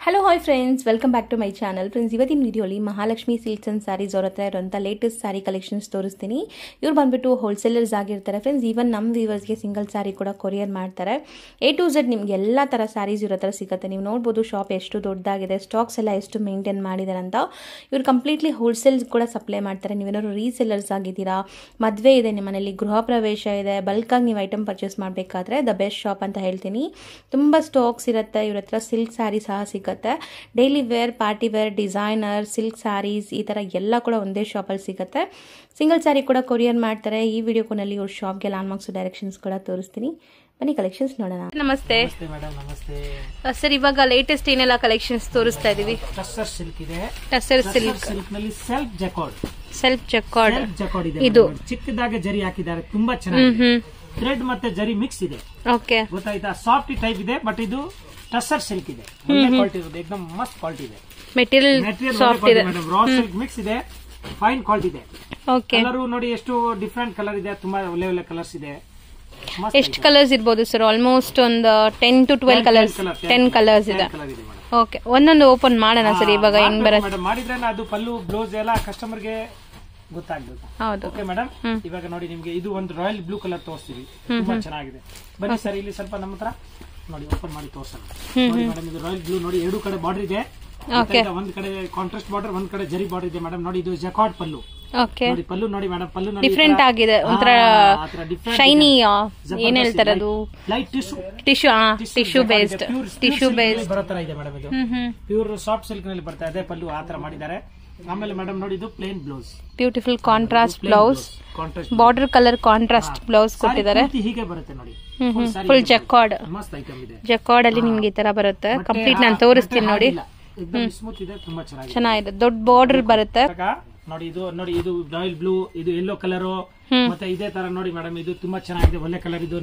Hello hi friends, welcome back to my channel. Friends, ಇವತ್ತಿನ ವಿಡಿಯೋಲಿ Mahalakshmi silks and saris ಅವ್ರ ಹತ್ರ ಇರೋಂಥ ಲೇಟೆಸ್ಟ್ ಸ್ಯಾರಿ ಕಲೆಕ್ಷನ್ಸ್ ತೋರಿಸ್ತೀನಿ. ಇವ್ರು ಬಂದ್ಬಿಟ್ಟು ಹೋಲ್ಸೇಲರ್ಸ್ ಆಗಿರ್ತಾರೆ ಫ್ರೆಂಡ್ಸ್. ಈವನ್ ನಮ್ಮ ವ್ಯೂವರ್ಸ್ಗೆ ಸಿಂಗಲ್ ಸ್ಯಾರಿ ಕೂಡ ಕೊರಿಯರ್ ಮಾಡ್ತಾರೆ. A to Z ನಿಮ್ಗೆ ಎಲ್ಲ ಥರ ಸ್ಯಾರೀಸ್ ಇರೋ ಥರ ಸಿಗುತ್ತೆ. ನೀವು ನೋಡ್ಬೋದು ಶಾಪ್ ಎಷ್ಟು ದೊಡ್ಡದಾಗಿದೆ, ಸ್ಟಾಕ್ಸ್ ಎಲ್ಲ ಎಷ್ಟು ಮೇಂಟೈನ್ ಮಾಡಿದ್ದಾರೆ ಅಂತ. ಇವ್ರು ಕಂಪ್ಲೀಟ್ಲಿ ಹೋಲ್ಸೇಲ್ಸ್ ಕೂಡ ಸಪ್ಲೈ ಮಾಡ್ತಾರೆ. ನೀವೇನಾದ್ರು ರೀಸೆಲ್ಲರ್ಸ್ ಆಗಿದ್ದೀರಾ, ಮದುವೆ ಇದೆ ನಿಮ್ಮ ಮನೇಲಿ, ಗೃಹ ಪ್ರವೇಶ ಇದೆ, ಬಲ್ಕಾಗಿ ನೀವು ಐಟಮ್ ಪರ್ಚೇಸ್ ಮಾಡಬೇಕಾದ್ರೆ ದ ಬೆಸ್ಟ್ ಶಾಪ್ ಅಂತ ಹೇಳ್ತೀನಿ. ತುಂಬ ಸ್ಟಾಕ್ಸ್ ಇರುತ್ತೆ ಇವ್ರ ಹತ್ರ. ಸಿಲ್ಕ್ ಸ್ಯಾರಿ ಸಹ ಸಿಗುತ್ತೆ. Daily wear, party wear, designer, silk saris ಈ ಥರ ಎಲ್ಲ ಕೂಡ ಒಂದೇ ಶಾಪಲ್ಲಿ ಸಿಗುತ್ತೆ. ಸಿಂಗಲ್ ಸ್ಯಾರಿ ಕೂಡ ಕೊರಿಯರ್ ಮಾಡ್ತಾರೆ. ಈ ವಿಡಿಯೋನಲ್ಲಿ ಇವ್ರ ಶಾಪ್ಗೆ ಲ್ಯಾಂಡ್ ಮಾರ್ಕ್ಸ್ ಡೈರೆಕ್ಷನ್ಸ್ ಕೂಡ ತೋರಿಸ್ತೀನಿ. ಬನ್ನಿ ಕಲೆಕ್ಷನ್ಸ್ ನೋಡೋಣ. ನಮಸ್ತೆ ಸರ್, ಇವಾಗ ಲೇಟೆಸ್ಟ್ ಏನೆಲ್ಲ ಕಲೆಕ್ಷನ್ಸ್ ತೋರಿಸ್ತಾ ಇದೀವಿ? ಟಸ್ಸರ್ ಸಿಲ್ಕ್ ಇದೆ. ಟಸ್ಸರ್ ಸಿಲ್ಕ್ ನಲ್ಲಿ ಸೆಲ್ಫ್ ಜಕಾರ್ಡ್ ಇದೆ. ಇದು ಚಿಕ್ಕದಾಗೆ ಜರಿ ಹಾಕಿದ್ದಾರೆ, ತುಂಬಾ ಚೆನ್ನಾಗಿದೆ. ಥ್ರೆಡ್ ಮತ್ತೆ ಜರಿ ಮಿಕ್ಸ್ ಇದೆ. ಓಕೆ, ಗೊತ್ತಾಯ್ತಾ? ಸಾಫ್ಟ್ ಟೈಪ್ ಇದೆ, ಬಟ್ ಇದು ಟಸ್ಸರ್ ಸಿಲ್ಕ್ ಇದೆ. ಒಳ್ಳೆ ಕ್ವಾಲಿಟಿ ಇದೆ, ಏಕದಮ್ ಮಸ್ತ್ ಕ್ವಾಲಿಟಿ ಇದೆ. ಮೆಟೀರಿಯಲ್ ಸಾಫ್ಟ್ ಇದೆ, ರಾ ಸಿಲ್ಕ್ ಮಿಕ್ಸ್ ಇದೆ, ಫೈನ್ ಕ್ವಾಲಿಟಿ ಇದೆ. ಓಕೆ, ಕಲರ್ ನೋಡಿ ಎಷ್ಟು ಡಿಫ್ರೆಂಟ್ ಕಲರ್ ಇದೆ, ತುಂಬಾ ಒಳ್ಳೆ ಒಳ್ಳೆ ಕಲರ್ಸ್ ಇದೆ. ಎಷ್ಟು ಕಲರ್ಸ್ ಇರ್ಬೋದು ಸರ್? ಆಲ್ಮೋಸ್ಟ್ ಒಂದು 10 to 12 ಕಲರ್ಸ್, 10 ಕಲರ್ಸ್ ಇದೆ. ಓಕೆ, ಒಂದೊಂದು ಓಪನ್ ಮಾಡೋಣ ಸರ್. ಇವಾಗ ಹೆಂಗ್ ಬರುತ್ತೆ ಮಾಡಿದ್ರೆ ಅದು ಪಲ್ಲು ಬ್ಲೌಸ್ ಎಲ್ಲ ಕಸ್ಟಮರ್ ಗೆ ಗೊತ್ತಾಗ್ಬೇಕು. ಹೌದು. ಓಕೆ ಮೇಡಮ್, ಇವಾಗ ನೋಡಿ ನಿಮ್ಗೆ ಇದು ಒಂದು ರಾಯಲ್ ಬ್ಲೂ ಕಲರ್ ತೋರಿಸ್ತೀವಿ, ತುಂಬಾ ಚೆನ್ನಾಗಿದೆ. ಬನ್ನಿ ಸರ್, ಇಲ್ಲಿ ಸ್ವಲ್ಪ ನಮ್ಮ ಹತ್ರ ನೋಡಿ ಓಪನ್ ಮಾಡಿ ತೋರ್ಸೋಣ. ನೋಡಿ ಮೇಡಮ್, ಇದು ರಾಯಲ್ ಬ್ಲೂ ನೋಡಿ, ಎರಡು ಕಡೆ ಬಾರ್ಡರ್ ಇದೆ. ಒಂದ್ ಕಡೆ ಕಾಂಟ್ರಾಸ್ಟ್ ಬಾರ್ಡರ್, ಒಂದ್ ಕಡೆ ಜರಿ ಬಾರ್ಡರ್ ಇದೆ ಮೇಡಮ್. ನೋಡಿ ಇದು ಜಕಾರ್ಡ್ ಪಲ್ಲು. ಓಕೆ, ನೋಡಿ ಪಲ್ಲು ನೋಡಿ ಮೇಡಮ್, ಪಲ್ಲು ಡಿಫ್ರೆಂಟ್ ಆಗಿದೆ, ಒಂಥರ ಶೈನಿ, ಏನ್ ಹೇಳ್ತಾರೆ ಅದು, ಲೈಟ್ ಟಿಶ್ಯೂ ಬೇಸ್ಡ್ ಬರೋ ತರ ಇದೆ ಮೇಡಮ್. ಇದು ಪ್ಯೂರ್ ಸಾಫ್ಟ್ ಸಿಲ್ಕ್ ನಲ್ಲಿ ಬರ್ತಾ ಇದೆ ಪಲ್ಲು, ಆ ತರ ಮಾಡಿದ್ದಾರೆ. ಆಮೇಲೆ ಮೇಡಮ್ ನೋಡಿ ಇದು plain blouse, beautiful contrast blouse, border colour contrast blouse ಕೊಟ್ಟಿದ್ದಾರೆ. ಹೀಗೆ ಬರುತ್ತೆ ನೋಡಿ, ಫುಲ್ ಜಕಾರ್ಡ್. ಮಸ್ತ್ ಐಟಮ್ ಇದೆ. ಜಕಾರ್ಡ್ ಅಲ್ಲಿ ನಿಮ್ಗೆ ಈ ತರ ಬರುತ್ತೆ. ಕಂಪ್ಲೀಟ್ ನಾನು ತೋರಿಸ್ತೀನಿ ನೋಡಿ. ಸ್ಮೂತ್ ಇದೆ, ತುಂಬಾ ಚೆನ್ನಾಗಿದೆ. ದೊಡ್ಡ ಬಾರ್ಡರ್ ಬರುತ್ತೆ ನೋಡಿ. ಇದು ರಾಯಲ್ ಬ್ಲೂ, ಇದು ಯೆಲ್ಲೋ ಕಲರ್, ಮತ್ತೆ ಇದೇ ತರ ನೋಡಿ ಮೇಡಮ್, ಇದು ತುಂಬಾ ಚೆನ್ನಾಗಿದೆ, ಒಳ್ಳೆ ಕಲರ್. ಇದು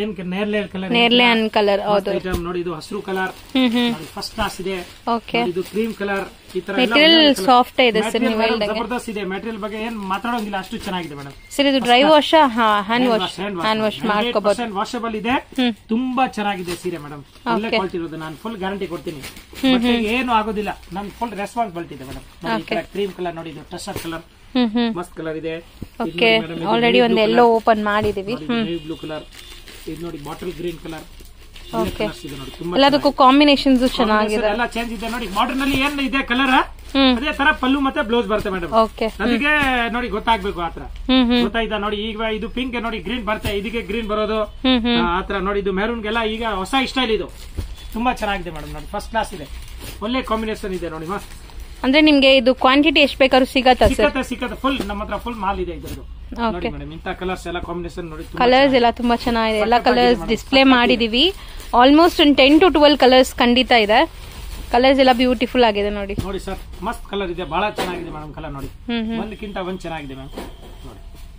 ನೇರ್ಲೆ ಕಲರ್. ಹೌದು ನೋಡಿ, ಇದು ಹಸಿರು ಕಲರ್, ಫಸ್ಟ್ ಕ್ಲಾಸ್ ಇದೆ. ಓಕೆ, ಇದು ಕ್ರೀಮ್ ಕಲರ್. ಈ ತರ ಮೆಟೀರಿಯಲ್ ಸಾಫ್ಟ್ ಇದೆ ಸರ್. ನೀವು ಹೇಳಿದಂಗೆ ಜಬರ್ದಸ್ತ್ ಇದೆ. ಮೆಟೀರಿಯಲ್ ಬಗ್ಗೆ ಏನ್ ಮಾತಾಡೋಂಗಿಲ್ಲ, ಅಷ್ಟು ಚೆನ್ನಾಗಿದೆ ಮೇಡಮ್. ಸರ್, ಇದು ಡ್ರೈ ವಾಶ್, ಹ್ಯಾಂಡ್ ವಾಶ್ ಮಾಡ್ಕೋಬಹುದು. ವಾಷಬಲ್ ಇದೆ, ತುಂಬಾ ಚೆನ್ನಾಗಿದೆ ಸೀರೆ ಮೇಡಮ್. ಒಳ್ಳೆ ಕ್ವಾಲಿಟಿ ಇರೋದು, ನಾನು ಫುಲ್ ಗ್ಯಾರಂಟಿ ಕೊಡ್ತೀನಿ. ಏನು ಆಗೋದಿಲ್ಲ, ನನ್ ಫುಲ್ ರೆಸ್ಪಾನ್ಸಿಬಿಲಿಟಿ ಇದೆ ಮೇಡಮ್. ಕ್ರೀಮ್ ಕಲರ್ ನೋಡಿ, ಇದು ಟಸ್ಸರ್ ಕಲರ್, ಮಸ್ತ್ ಕಲರ್ ಇದೆ. ಓಕೆ, ಆಲ್ರೆಡಿ ಒಂದು ಎಲ್ಲೋ ಓಪನ್ ಮಾಡಿದೀವಿ. ಬ್ಲೂ ಕಲರ್, ಇದು ನೋಡಿ ಬಾಟಲ್ ಗ್ರೀನ್ ಕಲರ್. ಓಕೆ, ಎಲ್ಲದಕ್ಕೂ ಕಾಂಬಿನೇಷನ್ಸ್ ಚೆನ್ನಾಗಿದೆ, ಎಲ್ಲ ಚೇಂಜ್ ಇದೆ ನೋಡಿ. ಬಾರ್ಡರ್ ನಲ್ಲಿ ಏನ್ ಇದೆ ಕಲರ್, ಅದೇ ತರ ಪಲ್ಲು ಮತ್ತೆ ಬ್ಲೌಸ್ ಬರುತ್ತೆ ಮೇಡಮ್. ಓಕೆ, ಅದಕ್ಕೆ ನೋಡಿ ಗೊತ್ತಾಗ್ಬೇಕು ಆತರ. ಗೊತ್ತಾಯ್ತಾ? ನೋಡಿ ಈಗ ಇದು ಪಿಂಕ್ ನೋಡಿ ಗ್ರೀನ್ ಬರುತ್ತೆ, ಇದಕ್ಕೆ ಗ್ರೀನ್ ಬರೋದು ಆತರ ನೋಡಿ. ಇದು ಮೆರೂನ್ಗೆಲ್ಲ ಈಗ ಹೊಸ ಸ್ಟೈಲ್, ಇದು ತುಂಬಾ ಚೆನ್ನಾಗಿದೆ ಮೇಡಮ್. ನೋಡಿ ಫಸ್ಟ್ ಕ್ಲಾಸ್ ಇದೆ, ಒಳ್ಳೆ ಕಾಂಬಿನೇಷನ್ ಇದೆ ನೋಡಿ, ಮಸ್ತ್. ಅಂದ್ರೆ ನಿಮ್ಗೆ ಇದು ಕ್ವಾಂಟಿಟಿ ಎಷ್ಟು ಬೇಕಾದ್ರೂ ಸಿಗತ್ತೆ. ಫುಲ್ ನಮ್ಮ ಹತ್ರ ಫುಲ್ ಮಾಲ್ ಇದೆ ಇದ್ರದ್ದು. ನೋಡಿ ಮೇಡಮ್, ಇಂತ ಕಲರ್ಸ್ ಎಲ್ಲ ಕಾಂಬಿನೇಷನ್ ನೋಡಿ, ಕಲರ್ಸ್ ಎಲ್ಲ ತುಂಬಾ ಚೆನ್ನಾಗಿದೆ. ಎಲ್ಲ ಕಲರ್ಸ್ ಡಿಸ್ಪ್ಲೇ ಮಾಡಿದೀವಿ. ಆಲ್ಮೋಸ್ಟ್ ಒಂದು 10 to 12 ಕಲರ್ಸ್ ಖಂಡಿತ ಇದೆ. ಕಲರ್ಸ್ ಎಲ್ಲ ಬ್ಯೂಟಿಫುಲ್ ಆಗಿದೆ ನೋಡಿ. ನೋಡಿ ಸರ್, ಮಸ್ತ್ ಕಲರ್ ಇದೆ, ಬಹಳ ಚೆನ್ನಾಗಿದೆ ಮೇಡಮ್. ಕಲರ್ ನೋಡಿ, ಒಂದಕ್ಕಿಂತ ಒಂದ್ ಚೆನ್ನಾಗಿದೆ ಮ್ಯಾಮ್. ನೋಡಿ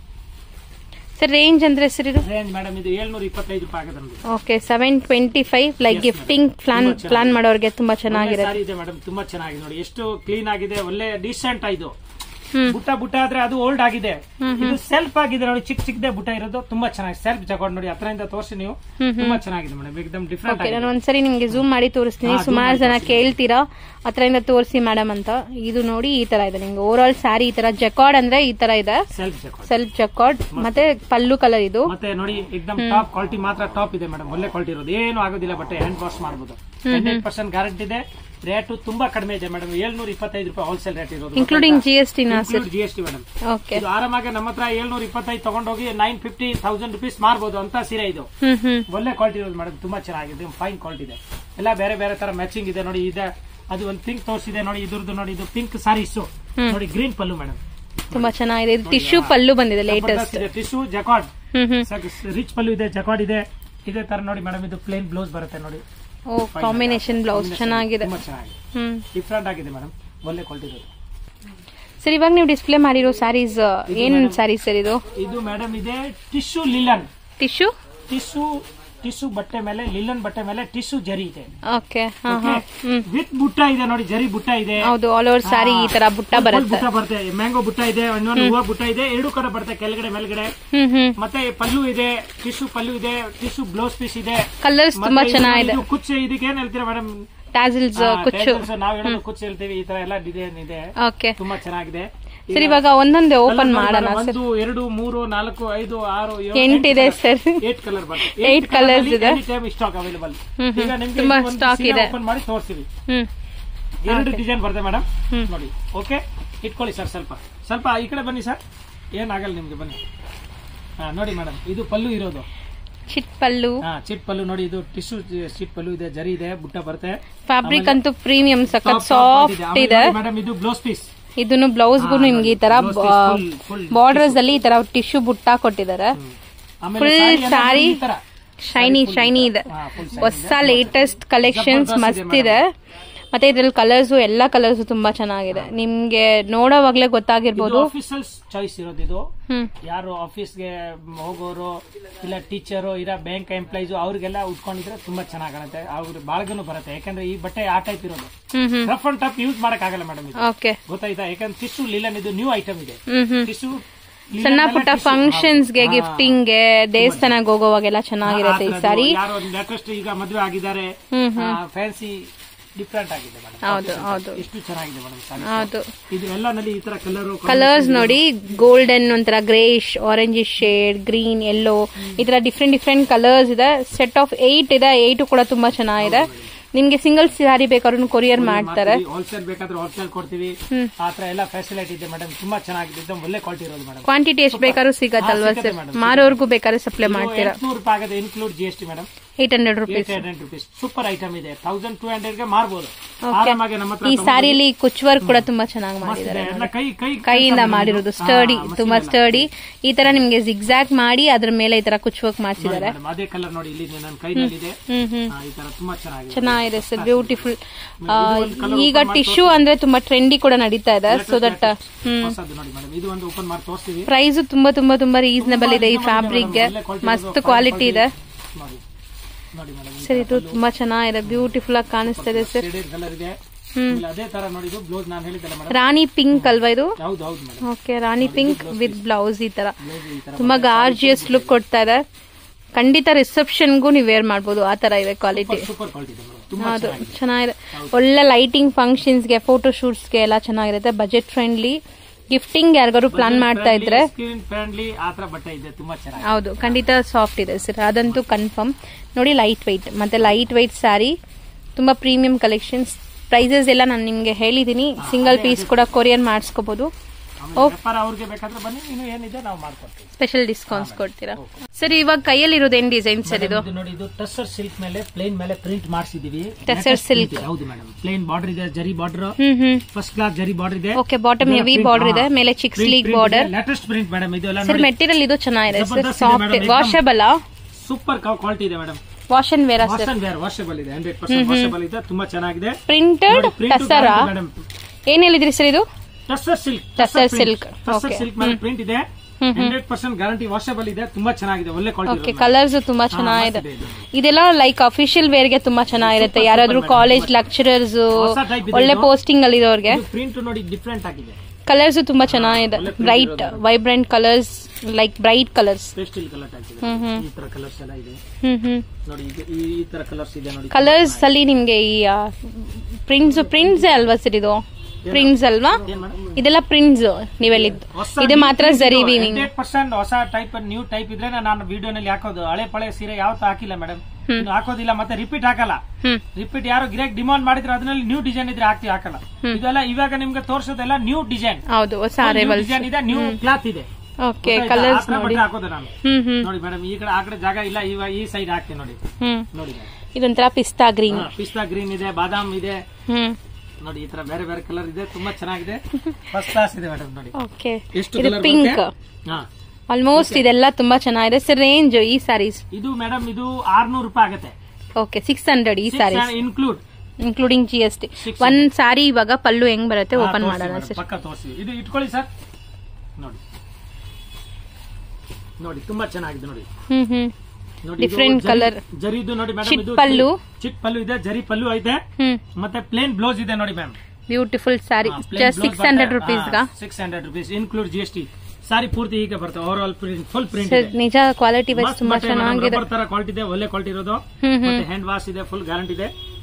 ಸರ್, ರೇಂಜ್ ಅಂದ್ರೆ ಸರ್ ಇದು ರೇಂಜ್ ಮೇಡಮ್, ಇದು 725 ರೂಪಾಯಿ ಆಗಿದೆ ನಮಗೆ. ಓಕೆ, 725. ಲೈಕ್ ಗಿಫ್ಟಿಂಗ್ ಪ್ಲಾನ್ ಮಾಡೋರಿಗೆ ತುಂಬಾ ಚೆನ್ನಾಗಿದೆ ಮೇಡಮ್. ತುಂಬಾ ಚೆನ್ನಾಗಿದೆ ನೋಡಿ, ಎಷ್ಟು ಕ್ಲೀನ್ ಆಗಿದೆ, ಒಳ್ಳೆ ಡೀಸೆಂಟ್. ಇದು ಬುಟ್ಟ ಆದ್ರೆ ಅದು ಓಲ್ಡ್ ಆಗಿದೆ, ಇದು ಸೆಲ್ಫ್ ಆಗಿದೆ ನೋಡಿ, ಚಿಕ್ಕದೇ ಬುಟ್ಟ ಇರೋದು, ತುಂಬಾ ಚೆನ್ನಾಗಿದೆ. ಸೆಲ್ಫ್ ಜಕಾರ್ಡ್ ನೋಡಿ, ಹತ್ರದಿಂದ ತೋರಿಸಿ ನೀವು, ತುಂಬಾ ಚೆನ್ನಾಗಿದೆ ಮೇಡಮ್, ಏಕದಮ್ ಡಿಫ್ರೆಂಟ್. ನಾನು ಒಂದ್ಸರಿ ನಿಮ್ಗೆ ಝೂಮ್ ಮಾಡಿ ತೋರಿಸ್ತೀನಿ. ಸುಮಾರು ಜನ ಕೇಳ್ತೀರಾ ಹತ್ರದಿಂದ ತೋರಿಸಿ ಮೇಡಮ್ ಅಂತ. ಇದು ನೋಡಿ, ಈ ತರ ಇದೆ ನಿಮ್ಗೆ ಓವರ್ ಆಲ್ ಸ್ಯಾರಿ. ಈ ತರ ಜಕಾರ್ಡ್ ಅಂದ್ರೆ ಈ ತರ ಇದೆ, ಸೆಲ್ಫ್ ಜಕಾರ್ಡ್. ಮತ್ತೆ ಪಲ್ಲು ಕಲರ್ ಇದು. ಮತ್ತೆ ನೋಡಿ, ಏಕದಮ್ ಟಾಪ್ ಕ್ವಾಲಿಟಿ, ಮಾತ್ರ ಟಾಪ್ ಇದೆ ಮೇಡಮ್, ಒಳ್ಳೆ ಕ್ವಾಲಿಟಿ ಇರೋದು, ಏನು ಆಗೋದಿಲ್ಲ. ಬಟ್ಟೆ ಹ್ಯಾಂಡ್ ವಾಶ್ ಮಾಡಬಹುದು, 100% ಗ್ಯಾರಂಟಿ ಇದೆ. ರೇಟ್ ತುಂಬಾ ಕಡಿಮೆ ಇದೆ ಮೇಡಮ್, 725 ರೂಪಾಯಿ ಹೋಲ್ಸೇಲ್ ರೇಟ್ ಇರೋದು, ಇನ್ಕ್ಲೂಡಿಂಗ್ ಜಿಎಸ್ಟಿ ಮೇಡಮ್. ಇದು ಆರಾಮಾಗಿ ನಮ್ಮ ಹತ್ರ 725 ತಗೊಂಡೋಗಿ 950,000 ರುಪೀಸ್ ಮಾರ್ಬೋದು ಅಂತ ಸೀರೆ. ಇದು ಒಳ್ಳೆ ಕ್ವಾಲಿಟಿ ಇರೋದು ಮೇಡಮ್, ತುಂಬಾ ಚೆನ್ನಾಗಿದೆ, ಫೈನ್ ಕ್ವಾಲಿಟಿ ಇದೆ. ಎಲ್ಲ ಬೇರೆ ಬೇರೆ ತರ ಮ್ಯಾಚಿಂಗ್ ಇದೆ ನೋಡಿ. ಇದೆ ಅದು ಒಂದು ಪಿಂಕ್ ತೋರಿಸಿದೆ ನೋಡಿ, ಇದ್ರದ್ದು ನೋಡಿ, ಇದು ಪಿಂಕ್ ಸಾರೀಸ್ ನೋಡಿ, ಗ್ರೀನ್ ಪಲ್ಲು ಮೇಡಮ್, ತುಂಬಾ ಚೆನ್ನಾಗಿದೆ. ಇದು ಟಿಶ್ಯೂ ಪಲ್ಲು ಬಂದಿದೆ, latest tissue jacquard, rich pallu ಇದೆ, ಜಕಾರ್ಡ್ ಇದೆ. ಇದೇ ತರ ನೋಡಿ ಮೇಡಮ್, ಇದು ಪ್ಲೇನ್ ಬ್ಲೌಸ್ ಬರುತ್ತೆ ನೋಡಿ. ಕಾಂಬಿನೇಷನ್ ಬ್ಲೌಸ್ ಚೆನ್ನಾಗಿದೆ, ಡಿಫ್ರೆಂಟ್ ಆಗಿದೆ ಮೇಡಮ್, ಒಳ್ಳೆ ಕ್ವಾಲಿಟಿ ಇದೆ. ಸರ್, ಇವಾಗ ನೀವು ಡಿಸ್ಪ್ಲೇ ಮಾಡಿರೋ ಸ್ಯಾರೀಸ್ ಏನ್ ಸ್ಯಾರೀಸ್ ಸರ್ ಇದು? ಇದು ಮೇಡಮ್ ಇದೆ ಟಿಶ್ಯೂ ಲಿಲನ್. ಟಿಶ್ಯೂ ಬಟ್ಟೆ ಮೇಲೆ, ಲಿಲನ್ ಬಟ್ಟೆ ಮೇಲೆ ಟಿಶ್ಯೂ ಜರಿ ಇದೆ. ಓಕೆ, ವಿತ್ ಬುಟ್ಟ ಇದೆ ನೋಡಿ, ಜರಿ ಬುಟ್ಟ ಇದೆ. ಹೌದು, ಆಲ್ ಓವರ್ ಸ್ಯಾರಿ ಈ ತರ ಬುಟ್ಟ ಬರುತ್ತೆ. ಮ್ಯಾಂಗೋ ಬುಟ್ಟ ಇದೆ, ಇನ್ನೊಂದು ಹೂವು ಬುಟ್ಟ ಇದೆ, ಎರಡು ಕಡೆ ಬರುತ್ತೆ, ಕೆಳಗಡೆ ಮೇಲ್ಗಡೆ. ಮತ್ತೆ ಪಲ್ಲು ಇದೆ, ಟಿಶ್ಯೂ ಪಲ್ಲು ಇದೆ, ಟಿಶ್ಯೂ ಬ್ಲೌಸ್ ಪೀಸ್ ಇದೆ. ಕಲರ್ಸ್ ತುಂಬಾ ಚೆನ್ನಾಗಿದೆ. ಕುಚ್ಚು ಇದಕ್ಕೆ ಏನ್ ಹೇಳ್ತೀರಾ ಮೇಡಮ್? ಟ್ಯಾಸಲ್ಸ್ ಕುಚ್ಚು ನಾವು ಹೇಳೋದು ಕುಚ್ಚು ಹೇಳ್ತೀವಿ, ಈ ತರ ಎಲ್ಲ ಡಿಸೈನ್ ಇದೆ. ಓಕೆ ತುಂಬಾ ಚೆನ್ನಾಗಿದೆ. ಸರ್ ಇವಾಗ ಒಂದೊಂದೇ ಓಪನ್ ಮಾಡೋಣ ಸರ್. 1 2 3 4 5 6 8 ಇದೆ ಸರ್. 8 ಕಲರ್ ಬರುತ್ತೆ. 8 ಕಲರ್ಸ್ ಇದೆ. Stock available. ಈಗ ನಿಮಗೆ ತುಂಬಾ ಸ್ಟಾಕ್ ಇದೆ. ಓಪನ್ ಮಾಡಿ ತೋರಿಸ್ತೀವಿ. 2 ಡಿಸೈನ್ ಬರುತ್ತೆ ಮೇಡಮ್, ನೋಡಿ. ಓಕೆ, ಇಟ್ಕೊಳ್ಳಿ ಸರ್. ಸ್ವಲ್ಪ ಈ ಕಡೆ ಬನ್ನಿ ಸರ್, ಏನಾಗಲ್ಲ ನಿಮ್ಗೆ, ಬನ್ನಿ. ನೋಡಿ ಮೇಡಮ್, ಇದು ಪಲ್ಲು ಇರೋದು ಚಿಟ್ ಪಲ್ಲು. ಚಿಟ್ ಪಲ್ಲು ನೋಡಿ, ಇದು ಟಿಶ್ಯೂ ಚಿಟ್ ಪಲ್ಲು ಇದೆ, ಜರಿ ಇದೆ, ಬುಟ್ಟ ಬರುತ್ತೆ. ಫ್ಯಾಬ್ರಿಕ್ ಅಂತೂ ಪ್ರೀಮಿಯಂ, ಸಖತ್ ಸಾಫ್ಟ್ ಇದೆ ಮೇಡಮ್. ಇದು ಬ್ಲೌಸ್ ಪೀಸ್. ಇದನ್ನು ಬ್ಲೌಸ್ಗೂ ನಿಮ್ಗೆ ಈ ತರ ಬಾರ್ಡರ್ಸ್ ಅಲ್ಲಿ ಈ ತರ ಟಿಶ್ಯೂ ಬುಟ್ಟ ಕೊಟ್ಟಿದ್ದಾರೆ. ಫುಲ್ ಸ್ಯಾರಿ ಶೈನಿ ಇದೆ. ಹೊಸ ಲೇಟೆಸ್ಟ್ ಕಲೆಕ್ಷನ್ಸ್ ಮಸ್ತ್ ಇದೆ. ಮತ್ತೆ ಇದ್ರಲ್ಲಿ ಕಲರ್ಸ್, ಎಲ್ಲಾ ಕಲರ್ಸ್ ತುಂಬಾ ಚೆನ್ನಾಗಿದೆ. ನಿಮ್ಗೆ ನೋಡೋವಾಗ್ಲೇ ಗೊತ್ತಾಗಿರ್ಬೋದು. ಆಫೀಸಲ್ ಚಾಯ್ಸ್ ಇರೋದು ಇದು. ಯಾರು ಆಫೀಸ್ಗೆ ಹೋಗೋರು ಇಲ್ಲ ಟೀಚರು ಇಲ್ಲ ಬ್ಯಾಂಕ್ ಎಂಪ್ಲಾಯೀಸ್ ಅವ್ರಿಗೆಲ್ಲ ಉಟ್ಕೊಂಡಿದ್ರೆ ತುಂಬಾ ಚೆನ್ನಾಗ್ ಕಾಣುತ್ತೆ. ಅವ್ರ ಬಾಳ್ಗನು ಬರುತ್ತೆ. ಯಾಕಂದ್ರೆ ಈ ಬಟ್ಟೆ ಆ ಟೈಪ್ ಇರೋದು, ರಫ್ ಅಂಡ್ ಟಫ್ ಯೂಸ್ ಮಾಡಕ್ ಆಗಲ್ಲ ಮೇಡಮ್. ಗೊತ್ತಾಯ್ತಾ? ಯಾಕಂದ್ರೆ ಟಿಶ್ಯೂ ಲಿಲನ್ ಇದು ನ್ಯೂ ಐಟಮ್ ಇದೆ. ಟಿಶ್ಯೂ ಸಣ್ಣ ಪುಟ್ಟ ಫಂಕ್ಷನ್ಸ್ ಗೆ, ಗಿಫ್ಟಿಂಗ್ ಗೆ, ದೇವಸ್ಥಾನಕ್ಕೆ ಹೋಗೋವಾಗೆಲ್ಲ ಚೆನ್ನಾಗಿರುತ್ತೆ ಈ ಸಾರಿ. ಯಾರು ಲೇಟೆಸ್ಟ್ ಈಗ ಮದುವೆ ಆಗಿದ್ದಾರೆ, ಫ್ಯಾನ್ಸಿ ಡಿಫ್ರೆಂಟ್ ಆಗಿದೆ ಮೇಡಮ್. ಹೌದು, ಎಷ್ಟು ಚೆನ್ನಾಗಿದೆ ಮೇಡಮ್. ಹೌದು, ಇದು ಎಲ್ಲಾನಲ್ಲಿ ಈ ತರ ಕಲರ್ಸ್ ನೋಡಿ. ಗೋಲ್ಡನ್, ಒಂಥರ greyish, orange shade, green, yellow, ಈ ತರ ಡಿಫ್ರೆಂಟ್ ಕಲರ್ಸ್ ಇದೆ. ಸೆಟ್ ಆಫ್ 8 ಇದೆ. 8 ಕೂಡ ತುಂಬಾ ಚೆನ್ನಾಗಿದೆ. ನಿಮ್ಗೆ ಸಿಂಗಲ್ ಸ್ಯಾರಿ ಬೇಕಾದ್ರೂ ಕೊರಿಯರ್ ಮಾಡ್ತಾರೆ. ಹೋಲ್ಸೇಲ್ ಬೇಕಾದ್ರೆ ಹೋಲ್ಸೇಲ್ ಕೊಡ್ತೀವಿ. ಆತರ ಎಲ್ಲ ಫೆಸಿಲಿಟಿ ಇದೆ ಮೇಡಮ್. ತುಂಬಾ ಚೆನ್ನಾಗಿದೆ, ಒಳ್ಳೆ ಕ್ವಾಲಿಟಿ ಇರೋದು ಮೇಡಮ್. ಕ್ವಾಂಟಿಟಿ ಎಷ್ಟು ಬೇಕಾದ್ರೂ ಸಿಗತ್ತಲ್ವಾ ಸರ್? ಮಾರೋರ್ಗೂ ಬೇಕಾದ್ರೆ ಸಪ್ಲೈ ಮಾಡ್ತೀರಾ? 800 ರೂಪಾಯಿ ಆಗುತ್ತೆ, include GST madam. 800 rupees. Super item ಇದೆ. 1200 ಗೆ ಮಾರಬಹುದು ಆರಾಮಾಗಿ. ನಮ್ಮ ಹತ್ರ ಈ ಸಾರಿಯಲ್ಲಿ ಕುಚ್ ವರ್ಕ್ ಕೂಡ ತುಂಬಾ ಚೆನ್ನಾಗಿ ಮಾಡಿದ್ದಾರೆ. ಕೈಯಿಂದ ಮಾಡಿರೋದು, ಸ್ಟರ್ಡಿ, ತುಂಬಾ ಸ್ಟರ್ಡಿ. ಈ ತರ ನಿಮ್ಗೆ ಜಿಗ್ಜಾಗ್ ಮಾಡಿ ಅದ್ರ ಮೇಲೆ ಈ ತರ ಕುಚ್ ವರ್ಕ್ ಮಾಡಿಸಿದ್ದಾರೆ. ಅದೇ ಕಲರ್ ನೋಡಿ, ಇಲ್ಲಿ ನನ್ನ ಕೈನಲ್ಲಿ ಇದೆ. ಈ ತರ ತುಂಬಾ ಚೆನ್ನಾಗಿದೆ ಸರ್, ಬ್ಯೂಟಿಫುಲ್. ಈಗ ಟಿಶ್ಯೂ ಅಂದ್ರೆ ತುಂಬಾ ಟ್ರೆಂಡಿ ಕೂಡ ನಡೀತಾ ಇದೆ. ಸೊ ದಟ್ ಇದು ಒಂದು ಓಪನ್ ಮಾಡಿ ತೋರಿಸ್ತೀವಿ. ಪ್ರೈಸ್ ತುಂಬಾ ರೀಸನಬಲ್ ಇದೆ. ಈ ಫ್ಯಾಬ್ರಿಕ್ ಗೆ ಮಸ್ತ್ ಕ್ವಾಲಿಟಿ ಇದೆ ಸರ್. ಇದು ತುಂಬಾ ಚೆನ್ನಾಗಿದೆ, ಬ್ಯೂಟಿಫುಲ್ ಆಗಿ ಕಾಣಿಸ್ತಾ ಇದೆ ಸರ್. ರಾಣಿ ಪಿಂಕ್ ಅಲ್ವಾ ಇದು? Okay, rani pink with blouse. ಈ ತರ ತುಂಬಾ ಗಾರ್ಜಿಯಸ್ ಲುಕ್ ಕೊಡ್ತಾ ಇದೆ. ಖಂಡಿತ ರಿಸೆಪ್ಷನ್ಗೂ ನೀವು ವೇರ್ ಮಾಡಬಹುದು, ಆ ತರ ಇದೆ ಕ್ವಾಲಿಟಿ. ಹೌದು, ಚೆನ್ನಾಗಿದೆ. ಒಳ್ಳೆ ಲೈಟಿಂಗ್ ಫಂಕ್ಷನ್ಸ್ಗೆ, ಫೋಟೋ ಶೂಟ್ಸ್ಗೆ ಎಲ್ಲ ಚೆನ್ನಾಗಿರುತ್ತೆ. Budget friendly. ಗಿಫ್ಟಿಂಗ್ ಯಾರಿಗಾರು ಪ್ಲಾನ್ ಮಾಡ್ತಾ ಇದ್ರೆ ಹೌದು, ಖಂಡಿತ ಸಾಫ್ಟ್ ಇದೆ ಸರ್, ಅದಂತೂ ಕನ್ಫರ್ಮ್. ನೋಡಿ, ಲೈಟ್ ವೈಟ್, ಮತ್ತೆ ಲೈಟ್ ವೈಟ್ ಸ್ಯಾರಿ, ತುಂಬಾ ಪ್ರೀಮಿಯಂ ಕಲೆಕ್ಷನ್ಸ್. ಪ್ರೈಸಸ್ ಎಲ್ಲ ನಾನು ನಿಮ್ಗೆ ಹೇಳಿದೀನಿ. ಸಿಂಗಲ್ ಪೀಸ್ ಕೂಡ ಕೊರಿಯರ್ ಮಾಡಿಸ್ಕೋಬಹುದು. ಸ್ಪೆಷಲ್ ಡಿಸ್ಕೌಂಟ್ಸ್ ಕೊಡ್ತೀರಾ ಸರ್? ಇವಾಗ ಕೈಯಲ್ಲಿ ಇರೋದು ಏನ್ ಡಿಸೈನ್ ಸರ್ ಇದು? ನೋಡಿ, ಇದು ಟಸರ್ ಸಿಲ್ಕ್ ಮೇಲೆ ಪ್ಲೇನ್ ಮೇಲೆ ಪ್ರಿಂಟ್ ಮಾಡಿಸಿದೀವಿ. ಟಸರ್ ಸಿಲ್ಕ್, ಹೌದು ಮೇಡಮ್. ಪ್ಲೇನ್ ಬಾರ್ಡರ್ ಇದೆ, zari border, first class zari border ಇದೆ. ಓಕೆ, ಬಾಟಮ್ ಹೆವಿ ಬಾರ್ಡರ್ ಇದೆ, ಮೇಲೆ chic sleek border. Latest print madam ಇದು ಎಲ್ಲ. ಸರ್ ಮೆಟೀರಿಯಲ್ ಇದು ಚೆನ್ನಾಗಿದೆ sir, soft, washable, super quality ಇದೆ madam. Wash and wear, washable ಇದೆ, 100% ವಾಷಬಲ್ ಇದೆ, ತುಂಬಾ ಚೆನ್ನಾಗಿದೆ. ಪ್ರಿಂಟೆಡ್ ಟಸರ್ ಏನ್ ಹೇಳಿದ್ರಿ ಸರ್ ಇದು? Tussar silk. Tussar silk, tussar silk ಮೇಲೆ ಪ್ರಿಂಟ್ ಇದೆ, 100% ಗ್ಯಾರಂಟಿ, ವಾಷಬಲ್ ಇದೆ, ತುಂಬಾ ಚೆನ್ನಾಗಿದೆ, ಒಳ್ಳೆ ಕ್ವಾಲಿಟಿ. ಓಕೆ, ಕಲರ್ಸ್ ತುಂಬಾ ಚೆನ್ನಾಗಿದೆ. ಇದೆಲ್ಲ ಲೈಕ್ ಅಫಿಷಿಯಲ್ ವೇರ್ ಗೆ ತುಂಬಾ ಚೆನ್ನಾಗಿರುತ್ತೆ. ಯಾರಾದ್ರೂ ಕಾಲೇಜ್ ಲೆಕ್ಚರರ್ಸ್, ಒಳ್ಳೆ ಪೋಸ್ಟಿಂಗ್ ಅಲ್ಲಿ ಇರೋರ್ಗೆ. ಪ್ರಿಂಟ್ ನೋಡಿ, ಡಿಫ್ರೆಂಟ್ ಆಗಿದೆ. ಕಲರ್ಸ್ ತುಂಬಾ ಚೆನ್ನಾಗಿದೆ, bright vibrant colours, like bright colours. Pastel colour ಆಗಿದೆ, ಈ ತರ ಕಲರ್ಸ್ ಎಲ್ಲ ಇದೆ ನೋಡಿ. ಈ ತರ ಕಲರ್ಸ್ ಇದೆ ನೋಡಿ. ಕಲರ್ಸ್ ಅಲ್ಲಿ ನಿಮ್ಗೆ ಈ ಪ್ರಿಂಟ್ಸ್ ಅಲ್ವಾ ಸರ್ ಇದು? ಪ್ರಿಂಟ್ಸ್ ಅಲ್ವಾ ಇದೆಲ್ಲ? ಪ್ರಿಂಟ್ಸ್ ನೀವ್ ಹೇಳಿದ್ದು ಇದು ಮಾತ್ರ ಜರಿ ವೀವಿಂಗ್. 100% ಹೊಸ ಟೈಪ್, ನ್ಯೂ ಟೈಪ್ ಇದ್ರೆ ನಾನು ವಿಡಿಯೋನಲ್ಲಿ ಹಾಕೋದು. ಹಳೆ ಪಳೆ ಸೀರೆ ಯಾವತ್ತೂ ಹಾಕಿಲ್ಲ ಮೇಡಮ್, ಹಾಕೋದಿಲ್ಲ, ಮತ್ತೆ ರಿಪೀಟ್ ಹಾಕಲ್ಲ. ರಿಪೀಟ್ ಯಾರು ಗಿರಾಕ್ ಡಿಮಾಂಡ್ ಮಾಡಿದ್ರೆ ಅದ್ರಲ್ಲಿ ನ್ಯೂ ಡಿಸೈನ್ ಇದ್ರೆ ಹಾಕಲ್ಲ. ಇದೆಲ್ಲ ಇವಾಗ ನಿಮ್ಗೆ ತೋರಿಸೋದೆಲ್ಲ ನ್ಯೂ ಡಿಸೈನ್. ಹೌದು, ಹೊಸ ಡಿಸೈನ್ ಇದೆ, ನ್ಯೂ ಕ್ಲಾತ್ ಇದೆ. ಓಕೆ, ಕಲರ್ಸ್ ನೋಡಿ ಹಾಕೋದು ನಾನು. ನೋಡಿ ಮೇಡಮ್, ಈ ಕಡೆ ಆ ಕಡೆ ಜಾಗ ಇಲ್ಲ, ಇವಾಗ ಈ ಸೈಡ್ ಹಾಕ್ತೀನಿ ನೋಡಿ. ನೋಡಿ, ಇದೊಂಥರ ಪಿಸ್ತಾ ಗ್ರೀನ್, ಪಿಸ್ತಾ ಗ್ರೀನ್ ಇದೆ, ಬಾದಾಮ್ ಇದೆ ನೋಡಿ. ಈ ತರ ಬೇರೆ ಬೇರೆ ಕಲರ್ ಇದೆ, ತುಂಬಾ ಚೆನ್ನಾಗಿದೆ, ಫಸ್ಟ್ ಕ್ಲಾಸ್ ಇದೆ ಮೇಡಮ್. ನೋಡಿ, ಓಕೆ, ಇದು ಪಿಂಕ್. ಆಲ್ಮೋಸ್ಟ್ ಇದೆಲ್ಲ ತುಂಬಾ ಚೆನ್ನಾಗಿದೆ ಸರ್. ರೇಂಜ್ ಈ ಸ್ಯಾರೀಸ್ ಇದು ಮೇಡಮ್, ಇದು 600 ರೂಪಾಯಿ ಆಗುತ್ತೆ. ಓಕೆ, 600 ಈ ಸ್ಯಾರೀಸ್ ಇನ್ಕ್ಲೂಡಿಂಗ್ GST. ಒಂದ್ ಸ್ಯಾರಿ ಇವಾಗ ಪಲ್ಲು ಹೆಂಗ್ ಬರುತ್ತೆ ಓಪನ್ ಮಾಡೋಣ ಸರ್? ಪಕ್ಕ ತೋರಿಸಿ, ಇದು ಇಟ್ಕೊಳ್ಳಿ ಸರ್. ನೋಡಿ ನೋಡಿ, ತುಂಬಾ ಚೆನ್ನಾಗಿದೆ ನೋಡಿ. ಡಿಫರೆಂಟ್ ಕಲರ್ ಜರಿದು ನೋಡಿ ಮೇಡಮ್. ಚಿಟ್ ಪಲ್ಲು, ಚಿಟ್ ಪಲ್ಲು ಇದೆ, ಜರಿ ಪಲ್ಲು ಇದೆ, ಮತ್ತೆ ಪ್ಲೇನ್ ಬ್ಲೌಸ್ ಇದೆ ನೋಡಿ ma'am. Beautiful sari, just 600 rupees. 600 rupees include GST. Sari ಪೂರ್ತಿ ಈಗ ಬರುತ್ತೆ, over all print, full print. ನಿಜ ಕ್ವಾಲಿಟಿ ವೈಸ್ ತುಂಬಾ ಚೆನ್ನಾಗಿದೆ. ತರ ಕ್ವಾಲಿಟಿ ಇದೆ, ಒಳ್ಳೆ ಕ್ವಾಲಿಟಿ ಇರೋದು. ಮತ್ತೆ ಹ್ಯಾಂಡ್ ವಾಶ್ ಇದೆ, ಫುಲ್ ಗ್ಯಾರಂಟಿ ಇದೆ.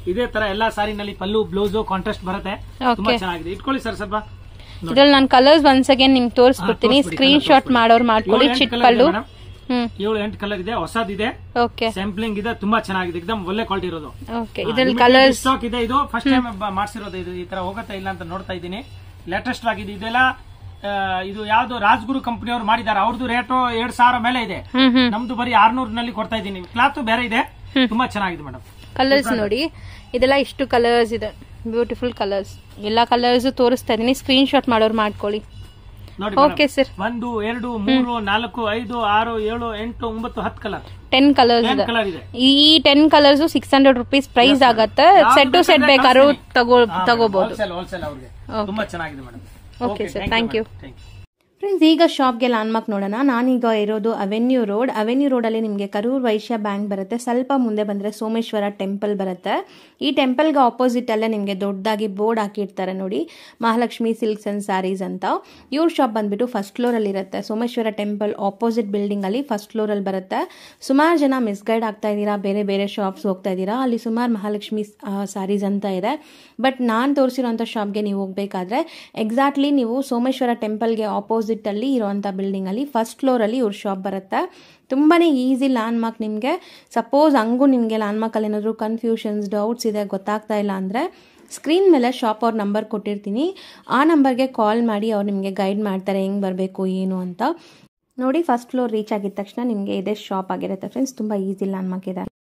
ಇದೇ ತರ ಎಲ್ಲಾ ಸಾರಿನಲ್ಲಿ ಪಲ್ಲು ಬ್ಲೌಸ್ ಕಾಂಟ್ರಾಸ್ಟ್ ಬರುತ್ತೆ, ತುಂಬಾ ಚೆನ್ನಾಗಿದೆ. ಇಟ್ಕೊಳ್ಳಿ ಸರ್ ಸ್ವಲ್ಪ. ಇದ್ರಲ್ಲಿ ನಾನು ಕಲರ್ಸ್ ಒನ್ಸ್ ಅಗೇನ್ ನಿಮ್ಗೆ ತೋರಿಸ್ಬಿಡ್ತೀನಿ, ಸ್ಕ್ರೀನ್ ಶಾಟ್ ಮಾಡೋರು ಮಾಡ್ಕೊಳ್ಳಿ. ಚಿಟ್ ಪಲ್ಲು 7-8 ಕಲರ್ ಇದೆ, ಹೊಸದಿದೆ, ಸ್ಯಾಂಪ್ಲಿಂಗ್ ಇದೆ, ತುಂಬಾ ಚೆನ್ನಾಗಿದೆ, ಎಕ್ದಮ್ ಒಳ್ಳೆ ಕ್ವಾಲಿಟಿ ಇರೋದು. ಇದ್ರಲ್ಲಿ ಕಲರ್ಸ್ ಸ್ಟಾಕ್ ಇದೆ. ಇದು ಫಸ್ಟ್ ಟೈಮ್ ಮಾಡಿಸಿರೋದು, ಇದು ಈ ತರ ಹೋಗತ್ತಾ ಇಲ್ಲ ಅಂತ ನೋಡ್ತಾ ಇದ್ದೀನಿ. ಲೇಟೆಸ್ಟ್ ಆಗಿದೆ ಇದೆಲ್ಲ. ಇದು ಯಾವ್ದು ರಾಜ್ಗುರು ಕಂಪನಿ ಅವ್ರು ಮಾಡಿದ್ದಾರೆ, ಅವ್ರದ್ದು ರೇಟ್ 2,000 ಮೇಲೆ ಇದೆ, ನಮ್ದು ಬರೀ 600 ನಲ್ಲಿ ಕೊಡ್ತಾ ಇದ್ದೀನಿ. ಕ್ಲಾತ್ ಬೇರೆ ಇದೆ, ತುಂಬಾ ಚೆನ್ನಾಗಿದೆ ಮೇಡಮ್. ಕಲರ್ಸ್ ನೋಡಿ, ಇದೆಲ್ಲ ಇಷ್ಟು ಕಲರ್ಸ್ ಇದೆ, ಬ್ಯೂಟಿಫುಲ್ ಕಲರ್ಸ್. ಎಲ್ಲಾ ಕಲರ್ಸ್ ತೋರಿಸ್ತಾ ಇದೀನಿ, ಸ್ಕ್ರೀನ್ ಶಾಟ್ ಮಾಡೋರು ಮಾಡ್ಕೊಳ್ಳಿ. ನೋಡಿ ಓಕೆ ಸರ್. 1 2 3 4 5 6 7 8 9 10 ಕಲರ್, 10 ಕಲರ್ಸ್ ಇದೆ. ಈ 10 ಕಲರ್ಸ್ 600 rupees ಪ್ರೈಸ್ ಆಗತ್ತೆ. ಸೆಟ್ ಟು ಸೆಟ್ ಬೇಕಾದ್ರೂ ತಗೋಬಹುದು. ಹೋಲ್ಸೇಲ್ ಅವ್ರಿಗೆ ತುಂಬಾ ಚೆನ್ನಾಗಿದೆ madam. Okay sir, thank you. Friends, ಈಗ ಶಾಪ್ಗೆ ಲ್ಯಾಂಡ್ಮಾರ್ಕ್ ನೋಡೋಣ. ನಾನೀಗ ಇರೋದು ಅವೆನ್ಯೂ ರೋಡಲ್ಲಿ ನಿಮಗೆ ಕರೂರ್ ವೈಶ್ಯ ಬ್ಯಾಂಕ್ ಬರುತ್ತೆ. ಸ್ವಲ್ಪ ಮುಂದೆ ಬಂದರೆ ಸೋಮೇಶ್ವರ ಟೆಂಪಲ್ ಬರುತ್ತೆ. ಈ ಟೆಂಪಲ್ಗೆ ಆಪೋಸಿಟ್ ಅಲ್ಲೇ ನಿಮಗೆ ದೊಡ್ಡದಾಗಿ ಬೋರ್ಡ್ ಹಾಕಿರ್ತಾರೆ ನೋಡಿ, ಮಹಾಲಕ್ಷ್ಮಿ ಸಿಲ್ಕ್ಸ್ ಅಂಡ್ ಸ್ಯಾರೀಸ್ ಅಂತ. ಇವ್ರ ಶಾಪ್ ಬಂದ್ಬಿಟ್ಟು ಫಸ್ಟ್ ಫ್ಲೋರಲ್ಲಿ ಇರುತ್ತೆ. ಸೋಮೇಶ್ವರ ಟೆಂಪಲ್ ಆಪೋಸಿಟ್ ಬಿಲ್ಡಿಂಗ್ ಅಲ್ಲಿ ಫಸ್ಟ್ ಫ್ಲೋರಲ್ಲಿ ಬರುತ್ತೆ. ಸುಮಾರು ಜನ ಮಿಸ್ಗೈಡ್ ಆಗ್ತಾ ಇದ್ದೀರಾ, ಬೇರೆ ಬೇರೆ ಶಾಪ್ಸ್ ಹೋಗ್ತಾ ಇದ್ದೀರಾ. ಅಲ್ಲಿ ಸುಮಾರು ಮಹಾಲಕ್ಷ್ಮಿ ಸ್ಯಾರೀಸ್ ಅಂತ ಇದೆ. ಬಟ್ ನಾನು ತೋರಿಸಿರೋಂಥ ಶಾಪ್ಗೆ ನೀವು ಹೋಗಬೇಕಾದ್ರೆ ಎಕ್ಸಾಕ್ಟ್ಲಿ ನೀವು ಸೋಮೇಶ್ವರ ಟೆಂಪಲ್ಗೆ ಆಪೋಸಿಟ್ ಅಲ್ಲಿ ಇರುವಂತ ಬಿಲ್ಡಿಂಗ್ ಅಲ್ಲಿ ಫಸ್ಟ್ ಫ್ಲೋರ್ ಅಲ್ಲಿ ಇವ್ರ ಶಾಪ್ ಬರುತ್ತೆ. ತುಂಬಾನೇ ಈಸಿ ಲ್ಯಾಂಡ್ ಮಾರ್ಕ್. ನಿಮಗೆ ಸಪೋಸ್ ಹಂಗೂ ನಿಮಗೆ ಲ್ಯಾಂಡ್ ಮಾರ್ಕ್ ಅಲ್ಲಿ ಏನಾದ್ರು ಕನ್ಫ್ಯೂಷನ್ಸ್, ಡೌಟ್ಸ್ ಇದೆ, ಗೊತ್ತಾಗ್ತಾ ಇಲ್ಲ ಅಂದ್ರೆ ಸ್ಕ್ರೀನ್ ಮೇಲೆ ಶಾಪ್ ಅವ್ರ ನಂಬರ್ ಕೊಟ್ಟಿರ್ತೀನಿ, ಆ ನಂಬರ್ಗೆ ಕಾಲ್ ಮಾಡಿ ಅವ್ರು ನಿಮಗೆ ಗೈಡ್ ಮಾಡ್ತಾರೆ ಹೆಂಗ್ ಬರಬೇಕು ಏನು ಅಂತ. ನೋಡಿ, ಫಸ್ಟ್ ಫ್ಲೋರ್ ರೀಚ್ ಆಗಿದ ತಕ್ಷಣ ನಿಮಗೆ ಇದೇ ಶಾಪ್ ಆಗಿರುತ್ತೆ ಫ್ರೆಂಡ್ಸ್. ತುಂಬಾ ಈಸಿ ಲ್ಯಾಂಡ್ ಮಾರ್ಕ್ ಇದೆ.